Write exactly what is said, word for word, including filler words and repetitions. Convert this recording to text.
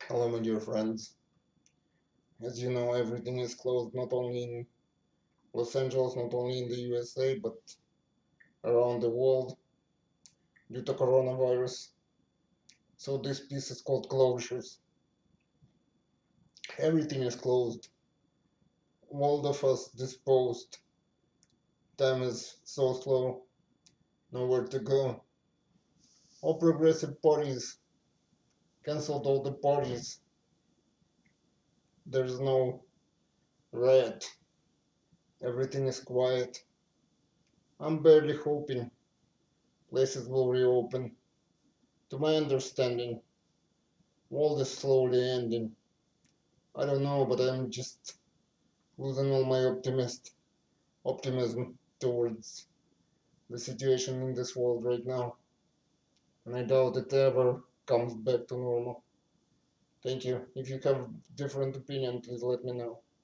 Hello, my dear friends. As you know, everything is closed not only in Los Angeles, not only in the U S A, but around the world due to coronavirus. So this piece is called Closures. Everything is closed. World of us disposed. Time is so slow. Nowhere to go. All progressive parties cancelled all the parties. There's no riot. Everything is quiet. I'm barely hoping places will reopen. To my understanding, world is slowly ending. I don't know, but I'm just losing all my optimist optimism towards the situation in this world right now, and I doubt it ever comes back to normal. Thank you. If you have different opinion, please let me know.